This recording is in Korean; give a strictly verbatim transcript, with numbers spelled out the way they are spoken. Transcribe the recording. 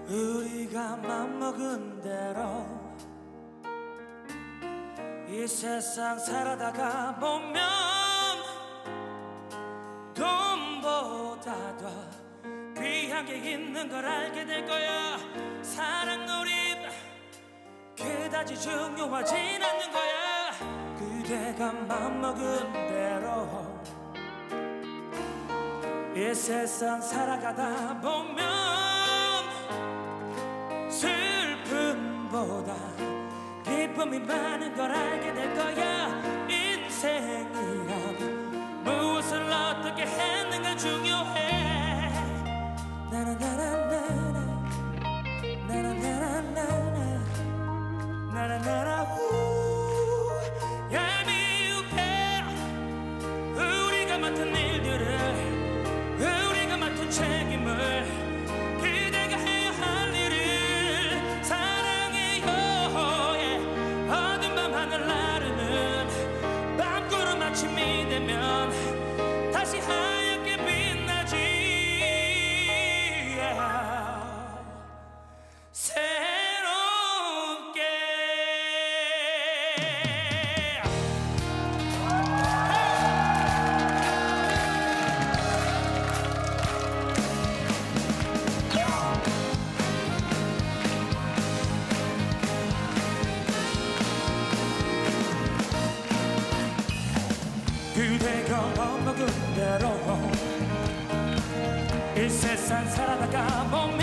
우리가 맘먹은 대로 이 세상 살아다가 보면 돈보다 더 귀한 게 있는 걸 알게 될 거야. 사랑놀이 그다지 중요하진 않는 거야. 그대가 맘먹은 대로 이 세상 살아가다 보면 슬픔보다 기쁨이 많은 걸 알게 될 거야. 인생이란 무엇을 어떻게 했는가 중요해. 나나나나나나 나나나나나나 나나나나 우 얄미우게 우리가 맡은 일들을 우리가 맡은 책임을 그대가 해야 할 일을 사랑해요. yeah. 어두운 밤 하늘 나르는 밤구름 아침이 되면 다시 하얗게 빛나지. yeah. 새롭게 그대가 맘먹은 대로 이 세상 살아가다 보면